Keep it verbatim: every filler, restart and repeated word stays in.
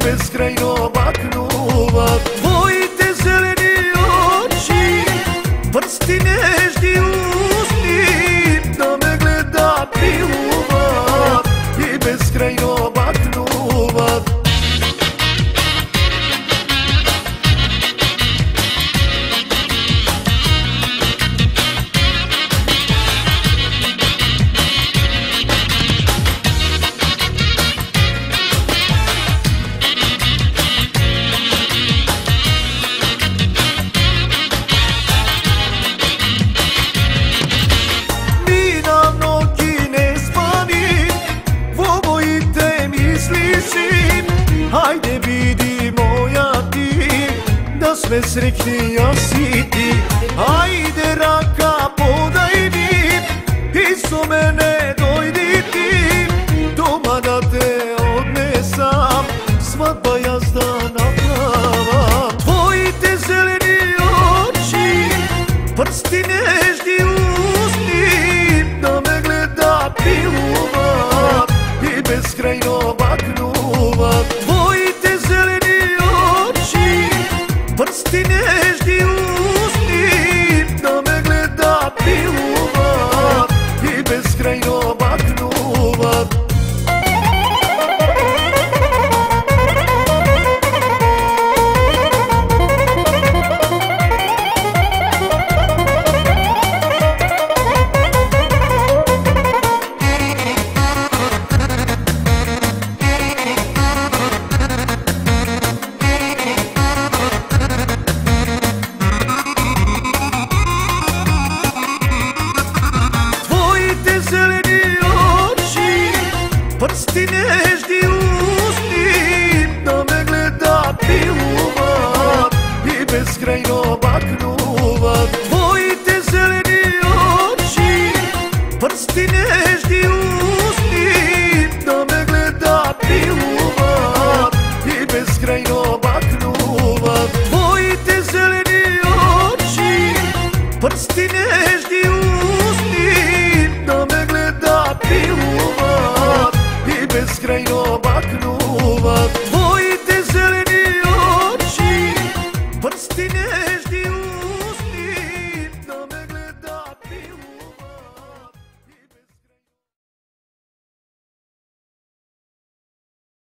beskrajno baknuva. Tvoji te zeleni oči, prsti nežni usni, da me gleda piljuva i beskrajno baknuva. Hajde vidimo ja ti, da sve srećnija si ti. Hajde raka podaj mi, isto mene dojdi ti. Doma da te odnesam, svadba jazda naprava. Tvoji te zeleni oči, prsti nežni usni, da me gleda piljuva i beskrajno baknuva. Tvoji te zeleni oči, prsti nežni usni, da me gleda piljuva i beskrajno baknuva. Prsti nežni usni, da me gleda piljuva i beskrajno baknuva. Tvoji te zeleni oči, prsti nežni usni, da me gleda piljuva i beskrajno baknuva. Tvoji te zeleni oči, prsti nežni usni, da me gleda piljuva i beskrajno